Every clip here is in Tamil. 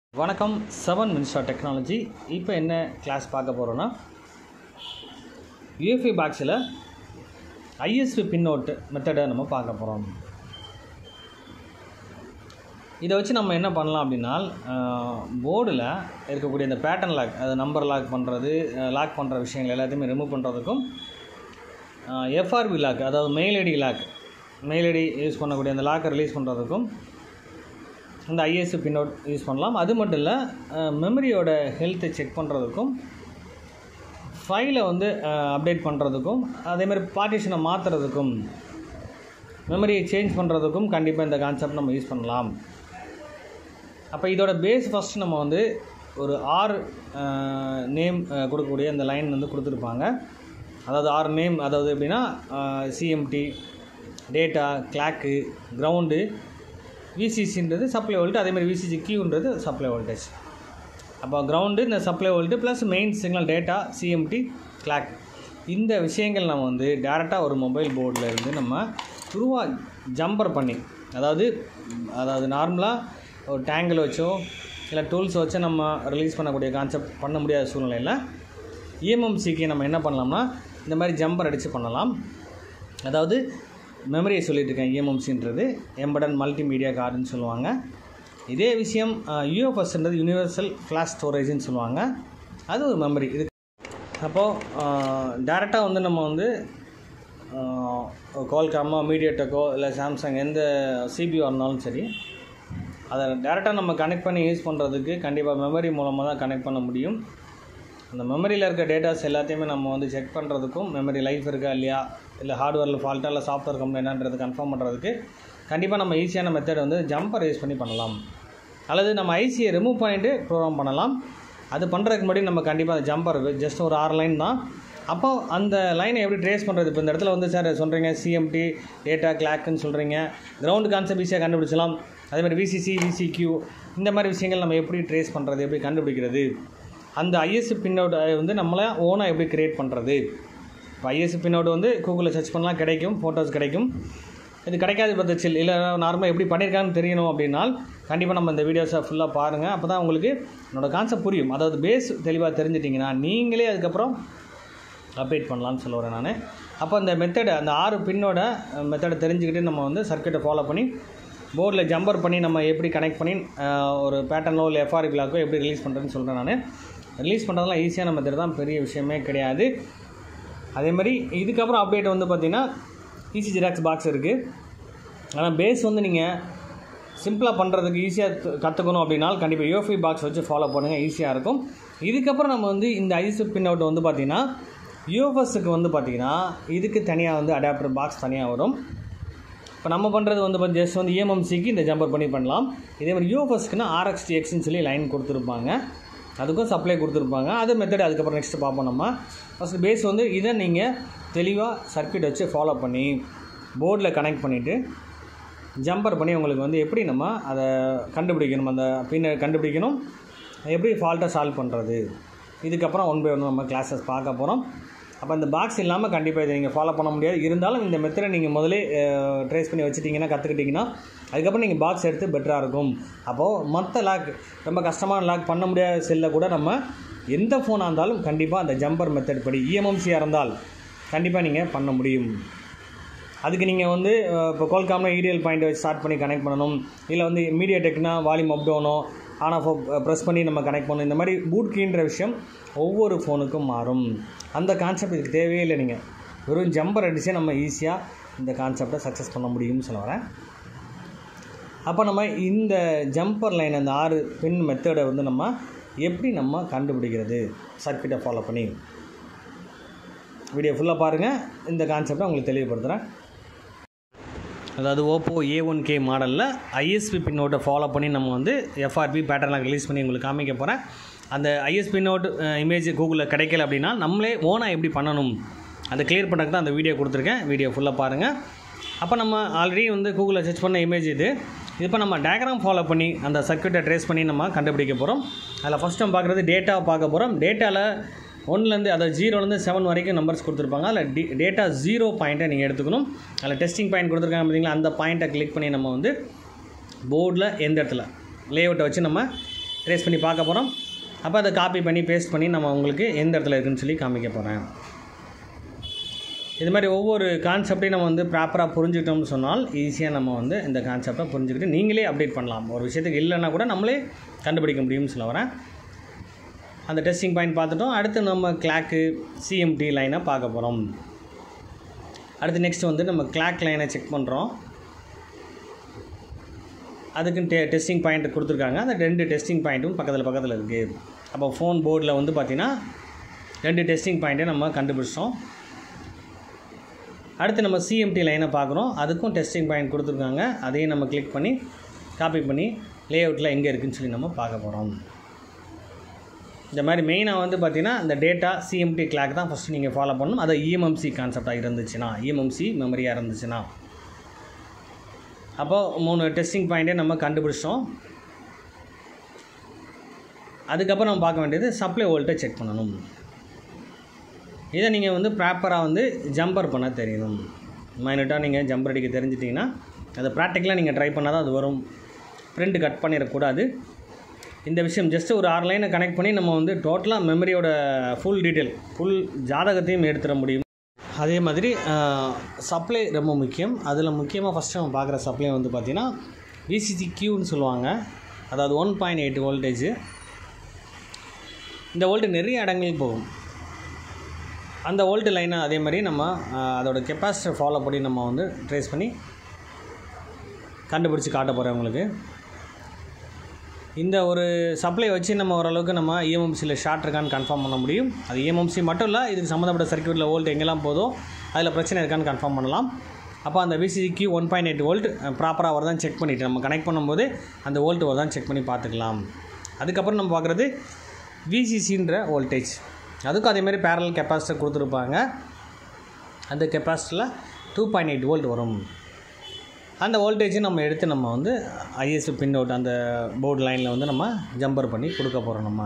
வணக்கம் 7 மினிஸ்டர் டெக்னாலஜி. இப்போ என்ன கிளாஸ் பார்க்க போகிறோன்னா, யூஎஃப்ஐ பாக்ஸில் ஐஎஸ்பி பின் அவுட் மெத்தடை நம்ம பார்க்க போகிறோம். இதை வச்சு நம்ம என்ன பண்ணலாம் அப்படின்னா, போர்டில் இருக்கக்கூடிய இந்த பேட்டர்ன் லாக், அது நம்பர் லாக் பண்ணுறது, லாக் பண்ணுற விஷயங்கள் எல்லாத்தையுமே ரிமூவ் பண்ணுறதுக்கும், எஃப்ஆர்பி லாக், அதாவது மெயில் ஐடி யூஸ் பண்ணக்கூடிய அந்த லாக்கை ரிலீஸ் பண்ணுறதுக்கும் இந்த ஐஎஸ்பி பின் அவுட் யூஸ் பண்ணலாம். அது மட்டும் இல்லை, மெமரியோட ஹெல்த்தை செக் பண்ணுறதுக்கும், ஃபைலை அப்டேட் பண்ணுறதுக்கும், அதேமாதிரி பார்ட்டிஷனை மாற்றுறதுக்கும், மெமரியை சேஞ்ச் பண்ணுறதுக்கும் கண்டிப்பாக இந்த கான்செப்ட் நம்ம யூஸ் பண்ணலாம். அப்போ இதோட பேஸ் ஃபஸ்ட்டு நம்ம ஒரு 6 நேம் கொடுக்கக்கூடிய அந்த லைன் கொடுத்துருப்பாங்க. அதாவது 6 நேம், அதாவது எப்படின்னா சிஎம்டி, டேட்டா, கிளாக்கு, கிரவுண்டு, விசிசின்றது சப்ளை வோல்ட், அதேமாதிரி விசிசி கியூன்றது சப்ளை வோல்டேஜ். அப்போ கிரவுண்டு, இந்த supply volt plus main signal data, CMD, clock, இந்த விஷயங்கள் நம்ம டேரெக்டாக ஒரு மொபைல் போர்டில் இருந்து நம்ம துருவாக ஜம்பர் பண்ணி, அதாவது நார்மலாக ஒரு டேங்கில் வச்சோ இல்லை டூல்ஸ் வச்சோ நம்ம ரிலீஸ் பண்ணக்கூடிய கான்செப்ட் பண்ண முடியாத சூழ்நிலையில் இஎம்எம்சிக்கு நம்ம என்ன பண்ணலாம்னா, இந்த மாதிரி ஜம்பர் அடித்து பண்ணலாம். அதாவது மெமரியை சொல்லிகிட்ருக்கேன், இஎம்எம்சின்றது எம்படன் மல்டிமீடியா கார்டுன்னு சொல்லுவாங்க. இதே விஷயம் யூஎஃப்எஸ்ன்றது யூனிவர்சல் ஃப்ளாஷ் ஸ்டோரேஜ்னு சொல்லுவாங்க. அது ஒரு மெமரி. இது அப்போது டேரெக்டாக நம்ம குவால்காமோ, மீடியாடெக்கோ இல்லை சாம்சங் எந்த சிபியூ இருந்தாலும் சரி, அதை டேரெக்டாக நம்ம கனெக்ட் பண்ணி யூஸ் பண்ணுறதுக்கு கண்டிப்பாக மெமரி மூலமாக தான் கனெக்ட் பண்ண முடியும். அந்த மெமரியில் இருக்க டேட்டாஸ் எல்லாத்தையுமே நம்ம செக் பண்ணுறதுக்கும், மெமரி லைஃப் இருக்கா இல்லையா, இல்லை ஹார்ட்வேரில் ஃபால்ட்டாக இல்லை சாஃப்ட்வேர் கம்ப்ளைண்டான்றது கன்ஃபார்ம் பண்ணுறதுக்கு கண்டிப்பாக நம்ம ஈஸியான மெத்தட் ஜம்பர் யூஸ் பண்ணி பண்ணலாம். அல்லது நம்ம ஐசியை ரிமூவ் பண்ணிவிட்டு ப்ரோக்ராம் பண்ணலாம். அது பண்ணுறதுக்கு முன்னாடி நம்ம கண்டிப்பாக அந்த ஜம்பர் ஜஸ்ட் ஒரு 6 லைன் தான். அப்போ அந்த லைனை எப்படி ட்ரேஸ் பண்ணுறது? இப்போ இந்த இடத்துல சார் சொல்கிறீங்க சிஎம்டி, டேட்டா, கிளாக்குன்னு சொல்கிறீங்க, கிரவுண்டு கான்செப்ட் ஈஸியாக கண்டுபிடிச்சலாம். அதேமாதிரி விசிசி, விசிக்யூ, இந்த மாதிரி விஷயங்கள் நம்ம எப்படி ட்ரேஸ் பண்ணுறது, எப்படி கண்டுபிடிக்கிறது, அந்த ஐஎஸ்பி பின் அவுட் நம்மளை ஓனாக எப்படி க்ரியேட் பண்ணுறது? இப்போ ஐஎஸ்பி பின் அவுட் கூகுளில் சர்ச் பண்ணலாம், கிடைக்கும், ஃபோட்டோஸ் கிடைக்கும். இது கிடைக்காத பட்சத்தில் இல்லை நார்மலாக எப்படி பண்ணியிருக்காங்கன்னு தெரியணும் அப்படின்னா கண்டிப்பாக நம்ம இந்த வீடியோஸை ஃபுல்லாக பாருங்கள். அப்போ தான் உங்களுக்கு என்னோடய கான்செப்ட் புரியும். அதாவது பேஸ் தெளிவாக தெரிஞ்சிட்டிங்கன்னா நீங்களே அதுக்கப்புறம் அப்டேட் பண்ணலான்னு சொல்ல வரேன் நான். அப்போ அந்த மெத்தடை, அந்த 6 பின்னோட மெத்தடை தெரிஞ்சுக்கிட்டு நம்ம சர்க்கியூட்டை ஃபாலோ பண்ணி போர்டில் ஜம்பர் பண்ணி நம்ம எப்படி கனெக்ட் பண்ணி ஒரு பேட்டர்னோ இல்லை எஃப்ஆர்பி லாக்கோ எப்படி ரிலீஸ் பண்ணுறேன்னு சொல்கிறேன் நான். ரிலீஸ் பண்ணுறதுலாம் ஈஸியான மெத்தட் தான், பெரிய விஷயமே கிடையாது. அதேமாதிரி இதுக்கப்புறம் அப்டேட் பார்த்திங்கன்னா ஈஸி ஜெராக்ஸ் பாக்ஸ் இருக்குது. ஆனால் பேஸ் நீங்கள் சிம்பிளாக பண்ணுறதுக்கு ஈஸியாக கற்றுக்கணும் அப்படின்னா கண்டிப்பாக யூஎஃப்ஐ பாக்ஸ் வச்சு ஃபாலோ பண்ணுங்கள், ஈஸியாக இருக்கும். இதுக்கப்புறம் நம்ம இந்த ஐஎஸ்பி பின் அவுட் பார்த்திங்கன்னா யூஎஃப்எஸ்க்கு பார்த்திங்கன்னா இதுக்கு தனியாக அடாப்டர் பாக்ஸ் தனியாக வரும். இப்போ நம்ம பண்ணுறது ஜஸ்ட் இஎம்எம்சிக்கு இந்த ஜம்பர் பண்ணி பண்ணலாம். இதே மாதிரி யூஎஃப்எஸ்க்குன்னா RxTXன்னு சொல்லி லைன் கொடுத்துருப்பாங்க, அதுக்கும் சப்ளை கொடுத்துருப்பாங்க. அது மெத்தட் அதுக்கப்புறம் நெக்ஸ்ட்டு பார்ப்போம். நம்ம ஃபஸ்ட்டு பேஸ் இதை நீங்கள் தெளிவாக சர்க்யூட் வச்சு ஃபாலோ பண்ணி போர்டில் கனெக்ட் பண்ணிவிட்டு ஜம்பர் பண்ணி உங்களுக்கு எப்படி நம்ம அதை கண்டுபிடிக்கணும், அந்த பின்னை கண்டுபிடிக்கணும், எப்படி ஃபால்ட்டை சால்வ் பண்ணுறது, இதுக்கப்புறம் 1 by 1 நம்ம கிளாஸஸ் பார்க்க போகிறோம். அப்போ இந்த பாக்ஸ் இல்லாமல் கண்டிப்பாக இதை நீங்கள் ஃபாலோ பண்ண முடியாது. இருந்தாலும் இந்த மெத்தடை நீங்கள் முதலே ட்ரேஸ் பண்ணி வச்சுட்டிங்கன்னா, கற்றுக்கிட்டிங்கன்னா அதுக்கப்புறம் நீங்கள் பாக்ஸ் எடுத்து பெட்டராக இருக்கும். அப்போது மற்ற லாக், ரொம்ப கஷ்டமான லாக் பண்ண முடியாத செல்லை கூட நம்ம எந்த ஃபோனாக இருந்தாலும் கண்டிப்பாக அந்த ஜம்பர் மெத்தட் படி இஎம்எம்சியாக இருந்தால் கண்டிப்பாக நீங்கள் பண்ண முடியும். அதுக்கு நீங்கள் இப்போ குவால்காம்னா ஈடிஎல் பாயிண்ட் வச்சு ஸ்டார்ட் பண்ணி கனெக்ட் பண்ணணும், இல்லை மீடியாடெக்னா வால்யூம் அப் டவுனோ ஆன் ஆஃப் ப்ரெஸ் பண்ணி நம்ம கனெக்ட் பண்ணணும். இந்த மாதிரி பூட் கீன்ற விஷயம் ஒவ்வொரு ஃபோனுக்கும் மாறும். அந்த கான்செப்ட் இதுக்கு தேவையே இல்லை. நீங்கள் வெறும் ஜம்பர் அடிச்சே நம்ம ஈஸியாக இந்த கான்செப்டை சக்ஸஸ் பண்ண முடியும்னு சொல்ல வரேன். அப்போ நம்ம இந்த ஜம்பர் லைன், அந்த 6 பின் மெத்தடை நம்ம எப்படி நம்ம கண்டுபிடிக்கிறது, சர்க்யூட்டை ஃபாலோ பண்ணி வீடியோ ஃபுல்லாக பாருங்கள். இந்த கான்செப்டை உங்களுக்கு தெளிவுபடுத்துகிறேன். அதாவது ஓப்போ A1K மாடலில் ஐஎஸ்பி பின் அவுட்டை ஃபாலோ பண்ணி நம்ம எஃப்ஆர்பி பேட்டர்லாம் ரிலீஸ் பண்ணி உங்களுக்கு காமிக்க போகிறேன். அந்த ஐஎஸ்பி பின் அவுட் இமேஜ் கூகுளில் கிடைக்கல அப்படின்னா நம்மளே ஓனாக எப்படி பண்ணணும் அதை கிளியர் பண்ணுறதுக்கு தான் அந்த வீடியோ கொடுத்துருக்கேன். வீடியோ ஃபுல்லாக பாருங்கள். அப்போ நம்ம ஆல்ரெடி கூகுளில் சர்ச் பண்ண இமேஜ் இது. இப்போ நம்ம டயக்ராம் ஃபாலோ பண்ணி அந்த சர்க்யூட்டை ட்ரேஸ் பண்ணி நம்ம கண்டுபிடிக்க போகிறோம். அதில் ஃபஸ்ட் நம்ம பார்க்குறது டேட்டாவை பார்க்க போகிறோம். டேட்டாவில் 1லேருந்து, அதாவது 0லேருந்து 7 வரைக்கும் நம்பர்ஸ் கொடுத்துருப்பாங்க. அதில் டேட்டா 0 பாயிண்ட்டை நீங்கள் எடுத்துக்கணும். அதில் டெஸ்டிங் பாயிண்ட் கொடுத்துருக்காங்க பார்த்தீங்களா, அந்த பாயிண்ட்டை கிளிக் பண்ணி நம்ம போர்டில் எந்த இடத்துல லேஅவுட்டை வச்சு நம்ம ட்ரேஸ் பண்ணி பார்க்க போகிறோம். அப்போ அதை காப்பி பண்ணி பேஸ்ட் பண்ணி நம்ம உங்களுக்கு எந்த இடத்துல இருக்குதுன்னு சொல்லி காமிக்க போகிறேன். இது மாதிரி ஒவ்வொரு கான்செப்டையும் நம்ம வந்து ப்ராப்பராக புரிஞ்சுக்கிட்டோம்னு சொன்னால் ஈஸியாக நம்ம வந்து இந்த கான்செப்டை புரிஞ்சுக்கிட்டு நீங்களே அப்டேட் பண்ணலாம். ஒரு விஷயத்துக்கு இல்லைன்னா கூட நம்மளே கண்டுபிடிக்க முடியும்னு சொல்ல வரேன். அந்த டெஸ்டிங் பாயிண்ட் பார்த்துட்டோம். அடுத்து நம்ம கிளாக்கு சிஎம்டி லைனை பார்க்க போகிறோம். அடுத்து நெக்ஸ்ட் வந்து நம்ம கிளாக் லைனை செக் பண்ணுறோம். அதுக்குன்னு டெஸ்டிங் பாயிண்ட் கொடுத்துருக்காங்க. அந்த 2 டெஸ்டிங் பாயிண்ட்டும் பக்கத்தில் இருக்குது. அப்போ ஃபோன் போர்டில் வந்து பார்த்திங்கன்னா 2 டெஸ்டிங் பாயிண்ட்டை நம்ம கண்டுபிடிச்சோம். அடுத்து நம்ம சிஎம்டி லைனை பார்க்குறோம். அதுக்கும் டெஸ்டிங் பாயிண்ட் கொடுத்துருக்காங்க. அதையும் நம்ம கிளிக் பண்ணி காப்பி பண்ணி லே அவுட்டில் எங்கே இருக்குதுன்னு சொல்லி நம்ம பார்க்க போகிறோம். இந்த மாதிரி மெயினாக வந்து பார்த்திங்கன்னா இந்த டேட்டா சிஎம்டி கிளாக் தான் ஃபஸ்ட்டு நீங்கள் ஃபாலோ பண்ணணும். அது இஎம்எம்சி கான்செப்டாக இருந்துச்சுன்னா, இஎம்எம்சி மெமரியாக இருந்துச்சுன்னா. அப்போது 3 டெஸ்டிங் பாயிண்ட்டே நம்ம கண்டுபிடிச்சோம். அதுக்கப்புறம் நம்ம பார்க்க வேண்டியது சப்ளை வோல்ட்டை செக் பண்ணணும். இதை நீங்கள் வந்து ப்ராப்பராக வந்து ஜம்பர் பண்ண தெரியணும். மைனட்டாக நீங்கள் ஜம்பர் அடிக்க தெரிஞ்சிட்டிங்கன்னா அதை ப்ராக்டிக்கலாக நீங்கள் ட்ரை பண்ணால் தான் அது வரும். பிரிண்ட் கட் பண்ணிடக்கூடாது. இந்த விஷயம் ஜஸ்ட்டு ஒரு 6 லைனை கனெக்ட் பண்ணி நம்ம வந்து டோட்டலாக மெமரியோட ஃபுல் டீட்டெயில் ஃபுல் ஜாதகத்தையும் எடுத்துட முடியும். அதே மாதிரி சப்ளை ரொம்ப முக்கியம். அதில் முக்கியமாக ஃபஸ்ட்டு நம்ம பார்க்குற சப்ளை வந்து பார்த்திங்கன்னா VCQ சொல்லுவாங்க. அதாவது 1.8 வோல்டேஜ். இந்த வோல்ட்டு நிறைய இடங்களுக்கு போகும். அந்த வோல்ட்டு லைனை அதே மாதிரி நம்ம அதோட கெப்பாசிட்டர் ஃபாலோ பண்ணி நம்ம வந்து ட்ரேஸ் பண்ணி கண்டுபிடிச்சி காட்ட போகிறேன் உங்களுக்கு. இந்த ஒரு சப்ளை வச்சு நம்ம ஓரளவுக்கு நம்ம இஎம்எம்சியில் ஷார்ட் இருக்கான்னு கன்ஃபார்ம் பண்ண முடியும். அது இஎம்எம்சி மட்டும் இல்லை, இதுக்கு சம்மந்தப்பட்ட சர்க்யூட்டில் வோல்ட் எங்கெல்லாம் போதோ அதில் பிரச்சனை இருக்கான்னு கன்ஃபார்ம் பண்ணலாம். அப்போ அந்த VCQ 1.8 வோல்ட் ப்ராப்பராக வருதான்னு செக் பண்ணிவிட்டு நம்ம கனெக்ட் பண்ணும்போது அந்த வோல்ட் வருதான்னு செக் பண்ணி பார்த்துக்கலாம். அதுக்கப்புறம் நம்ம பார்க்குறது VCCன்ற வோல்டேஜ். அதுக்கும் அதேமாதிரி பேரலல் கெப்பாசிட்டர் கொடுத்துருப்பாங்க. அந்த கெப்பாசிட்டரில் 2.8 வோல்ட் வரும். அந்த வோல்டேஜை நம்ம எடுத்து நம்ம வந்து ஐஎஸ்பி பின் அவுட் அந்த போர்டு லைனில் வந்து நம்ம ஜம்பர் பண்ணி கொடுக்க போகிறோம். நம்ம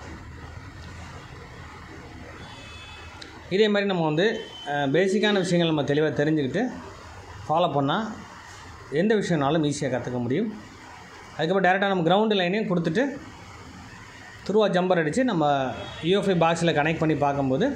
இதே மாதிரி நம்ம வந்து பேசிக்கான விஷயங்கள் நம்ம தெளிவாக தெரிஞ்சுக்கிட்டு ஃபாலோ பண்ணால் எந்த விஷயம்னாலும் ஈஸியாக கற்றுக்க முடியும். அதுக்கப்புறம் டேரெக்டாக நம்ம கிரவுண்டு லைனையும் கொடுத்துட்டு த்ரூவாக ஜம்பர் அடித்து நம்ம UFI பாக்ஸில் கனெக்ட் பண்ணி பார்க்கும்போது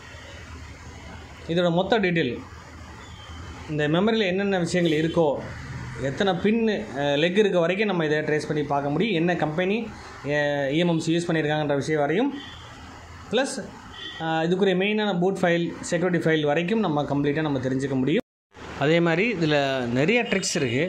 இதோட மொத்த டீட்டெயில் இந்த மெமரியில் என்னென்ன விஷயங்கள் இருக்கோ, எத்தனை பின்னு லெக் இருக்க வரைக்கும் நம்ம இதை ட்ரேஸ் பண்ணி பார்க்க முடியும். என்ன கம்பெனி இஎம்எம்சி யூஸ் பண்ணியிருக்காங்கன்ற விஷயம் வரையும், ப்ளஸ் இதுக்குரிய மெயினான பூட் ஃபைல், செக்யூரிட்டி ஃபைல் வரைக்கும் நம்ம கம்ப்ளீட்டாக நம்ம தெரிஞ்சுக்க முடியும். அதே மாதிரி இதில் நிறைய ட்ரிக்ஸ் இருக்குது.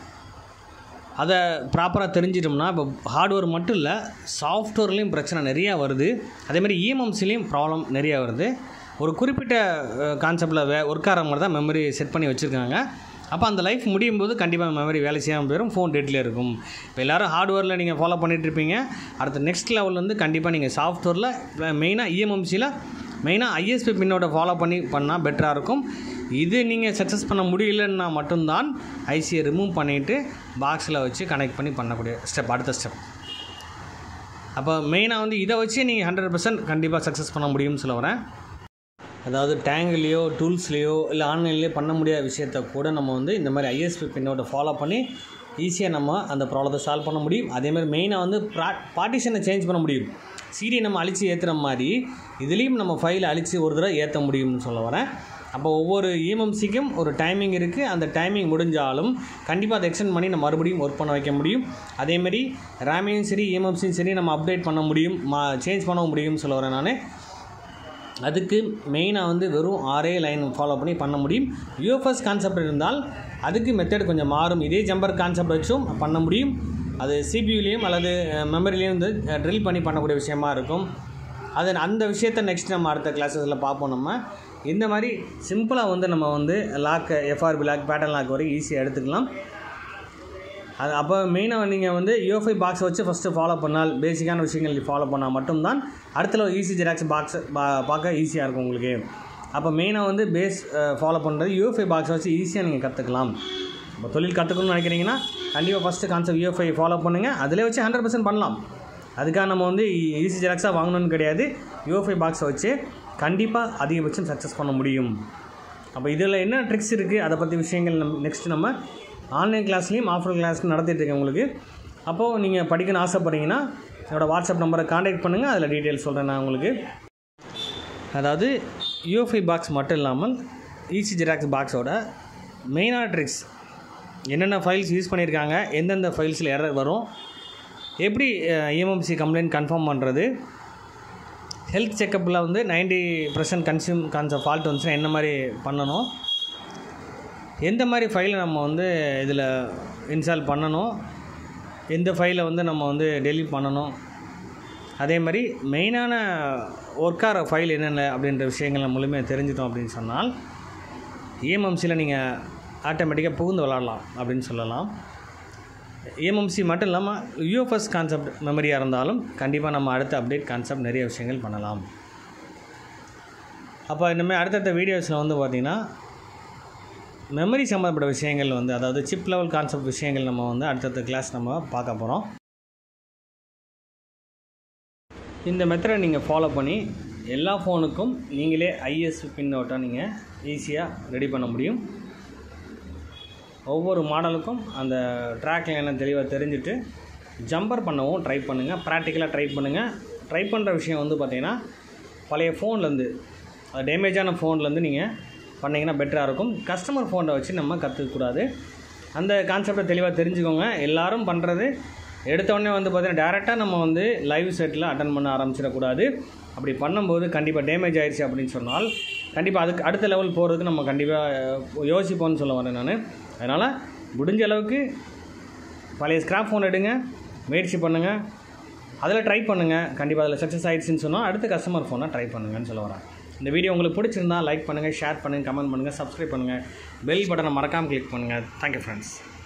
அதை ப்ராப்பராக தெரிஞ்சிட்டோம்னா இப்போ ஹார்ட்வேர் மட்டும் இல்லை, சாஃப்ட்வேர்லேயும் பிரச்சனை நிறையா வருது. அதேமாதிரி இஎம்எம்சிலையும் ப்ராப்ளம் நிறையா வருது. ஒரு குறிப்பிட்ட கான்செப்டில் ஒர்க் ஆகிற மாதிரி தான் மெமரி செட் பண்ணி வச்சுருக்காங்க. அப்போ அந்த லைஃப் முடியும் போது கண்டிப்பாக மெமரி வேலை செய்யாமல் போயிடும், ஃபோன் டேட்டில் இருக்கும். இப்போ எல்லோரும் ஹார்ட்வேரில் நீங்கள் ஃபாலோ பண்ணிகிட்ருப்பீங்க. அடுத்த நெக்ஸ்ட் லெவலில் வந்து கண்டிப்பாக நீங்கள் சாஃப்ட்வேரில் மெயினாக இஎம்எம்சியில் மெயினாக ஐஎஸ்பி பின்னோட ஃபாலோ பண்ணால் பெட்டராக இருக்கும். இது நீங்கள் சக்ஸஸ் பண்ண முடியலன்னா மட்டும்தான் ஐசியை ரிமூவ் பண்ணிவிட்டு பாக்ஸில் வச்சு கனெக்ட் பண்ணி பண்ணக்கூடிய ஸ்டெப் அடுத்த ஸ்டெப். அப்போ மெயினாக வந்து இதை வச்சு நீங்கள் 100% கண்டிப்பாக சக்ஸஸ் பண்ண முடியும்னு சொல்ல வரேன். அதாவது டேங்கிலேயோ டூல்ஸ்லேயோ இல்லை ஆன்லைன்லேயோ பண்ண முடியாத விஷயத்த கூட நம்ம வந்து இந்த மாதிரி ஐஎஸ்பி பின்னோட ஃபாலோ பண்ணி ஈஸியாக நம்ம அந்த ப்ராப்ளத்தை சால்வ் பண்ண முடியும். அதேமாதிரி மெயினாக வந்து பார்ட்டிஷனை சேஞ்ச் பண்ண முடியும். சிடியை நம்ம அழித்து ஏற்றுற மாதிரி இதுலேயும் நம்ம ஃபைலை அழித்து ஒரு தடவை ஏற்ற முடியும்னு சொல்ல வரேன். அப்போ ஒவ்வொரு இஎம்எம்சிக்கும் ஒரு டைமிங் இருக்குது. அந்த டைமிங் முடிஞ்சாலும் கண்டிப்பாக அதை எக்ஸ்டெண்ட் பண்ணி நம்ம மறுபடியும் ஒர்க் பண்ண வைக்க முடியும். அதேமாதிரி ரேமையும் சரி இஎம்எம்சியும் சரி நம்ம அப்டேட் பண்ண முடியும், சேஞ்ச் பண்ண முடியும்னு சொல்ல வரேன் நான். அதுக்கு மெயினாக வந்து வெறும் 6 லைன் ஃபாலோ பண்ண முடியும். யூஎஃப்எஸ் கான்செப்ட் இருந்தால் அதுக்கு மெத்தட் கொஞ்சம் மாறும். இதே ஜம்பர் கான்செப்ட் வச்சும் பண்ண முடியும். அது சிபியூலேயும் அல்லது மெமரிலேயும் வந்து ட்ரில் பண்ணி பண்ணக்கூடிய விஷயமா இருக்கும். அது அந்த விஷயத்தை நெக்ஸ்ட் நம்ம அடுத்த கிளாஸஸில் பார்ப்போம். நம்ம இந்த மாதிரி சிம்பிளாக வந்து நம்ம வந்து lock, FRP lock, pattern lock வரைக்கும் ஈஸியாக எடுத்துக்கலாம். அது அப்போ மெயினாக நீங்கள் வந்து UFI பாக்ஸ் வச்சு ஃபஸ்ட்டு ஃபாலோ பண்ணால், பேசிக்கான விஷயங்கள் ஃபாலோ பண்ணால் மட்டும்தான் அடுத்த ஈஸி ஜெராக்ஸ் பாக்ஸ் பார்க்க ஈஸியாக இருக்கும் உங்களுக்கு. அப்போ மெயினாக வந்து பேஸ் ஃபாலோ பண்ணுறது UFI பாக்ஸை வச்சு ஈஸியாக நீங்கள் கற்றுக்கலாம். இப்போ தொழில் கற்றுக்கணும்னு நினைக்கிறீங்கன்னா கண்டிப்பாக ஃபஸ்ட்டு கான்செப்ட் UFI ஃபாலோ பண்ணுங்கள். அதில் வச்சு 100% பண்ணலாம். அதுக்காக நம்ம வந்து ஈஸி ஜெராக்ஸாக வாங்கணும்னு கிடையாது. UFI பாக்ஸை வச்சு கண்டிப்பாக அதிகபட்சம் சக்ஸஸ் பண்ண முடியும். அப்போ இதில் என்ன ட்ரிக்ஸ் இருக்குது அதை பற்றி விஷயங்கள் நெக்ஸ்ட்டு நம்ம ஆன்லைன் கிளாஸ்லேயும் ஆஃப்லைன் கிளாஸ்லையும் நடத்திட்டுருக்கேன் உங்களுக்கு. அப்போது நீங்கள் படிக்கணும்னு ஆசைப்பட்றீங்கன்னா என்னோடய வாட்ஸ்அப் நம்பரை காண்டாக்ட் பண்ணுங்கள், அதில் டீட்டெயில்ஸ் சொல்கிறேன் நான் உங்களுக்கு. அதாவது UFI பாக்ஸ் மட்டும் இல்லாமல் ஈஸி ஜெராக்ஸ் பாக்ஸோட மெயினான ட்ரிக்ஸ், என்னென்ன ஃபைல்ஸ் யூஸ் பண்ணியிருக்காங்க, எந்தெந்த ஃபைல்ஸில் எரர் வரும், எப்படி EMMC கம்ப்ளைண்ட் கன்ஃபார்ம் பண்ணுறது, ஹெல்த் செக்கப்பில் வந்து 90% ஃபால்ட் வந்துச்சுன்னா என்ன மாதிரி பண்ணணும், எந்த மாதிரி ஃபைலை நம்ம வந்து இதில் இன்ஸ்டால் பண்ணணும், எந்த ஃபைலை வந்து நம்ம வந்து டெலீட் பண்ணணும், அதே மாதிரி மெயினான ஒர்க்கார ஃபைல் என்னென்ன அப்படின்ற விஷயங்களை முழுமையாக தெரிஞ்சிட்டோம் அப்படின்னு சொன்னால் EMMCயில் நீங்கள் ஆட்டோமேட்டிக்காக புகுந்து விளாடலாம் அப்படின்னு சொல்லலாம். EMMC மட்டும் இல்லாமல் UFS கான்செப்ட் மெமரியாக இருந்தாலும் கண்டிப்பாக நம்ம அடுத்த அப்டேட் கான்செப்ட் நிறைய விஷயங்கள் பண்ணலாம். அப்போ இனிமேல் அடுத்தடுத்த வீடியோஸில் வந்து பார்த்திங்கன்னா மெமரி சம்மந்தப்பட்ட விஷயங்கள் வந்து, அதாவது சிப் லெவல் கான்செப்ட் விஷயங்கள் நம்ம வந்து அடுத்தடுத்த கிளாஸ் நம்ம பார்க்க போகிறோம். இந்த மெத்தடை நீங்கள் ஃபாலோ பண்ணி எல்லா ஃபோனுக்கும் நீங்களே IS பின் அவுட்டாக நீங்கள் ஈஸியாக ரெடி பண்ண முடியும். ஒவ்வொரு மாடலுக்கும் அந்த ட்ராக்கில் என்ன தெளிவாக தெரிஞ்சுட்டு ஜம்பர் பண்ணவும் ட்ரை பண்ணுங்கள், ப்ராக்டிக்கலாக ட்ரை பண்ணுங்கள். ட்ரை பண்ணுற விஷயம் வந்து பார்த்திங்கன்னா பழைய ஃபோன்லேருந்து, டேமேஜான ஃபோன்லேருந்து நீங்கள் பண்ணிங்கன்னா பெட்டராக இருக்கும். கஸ்டமர் ஃபோனை வச்சு நம்ம கற்றுக்கக்கூடாது. அந்த கான்செப்டை தெளிவாக தெரிஞ்சுக்கோங்க. எல்லோரும் பண்ணுறது எடுத்தோடனே வந்து பார்த்திங்கன்னா டேரெக்டாக நம்ம வந்து லைவ் செட்டில் அட்டன் பண்ண ஆரம்பிச்சிடக்கூடாது. அப்படி பண்ணும்போது கண்டிப்பாக டேமேஜ் ஆகிடுச்சு அப்படின்னு சொன்னால் கண்டிப்பாக அதுக்கு அடுத்த லெவல் போகிறதுக்கு நம்ம கண்டிப்பாக யோசிப்போம்னு சொல்ல வரேன் நான். அதனால் முடிஞ்ச அளவுக்கு பழைய ஸ்க்ராப் ஃபோன் எடுங்க, முயற்சி பண்ணுங்கள், அதில் ட்ரை பண்ணுங்கள். கண்டிப்பாக அதில் சக்ஸஸ் ஆகிடுச்சின்னு சொன்னால் அடுத்த கஸ்டமர் ஃபோனை ட்ரை பண்ணுங்கன்னு சொல்ல வரேன். இந்த வீடியோ உங்களுக்கு பிடிச்சிருந்தால் லைக் பண்ணுங்கள், ஷேர் பண்ணுங்கள், கமெண்ட் பண்ணுங்கள், சப்ஸ்கிரைப் பண்ணுங்கள், பெல் பட்டனை மறக்காமல் கிளிக் பண்ணுங்கள். Thank you friends.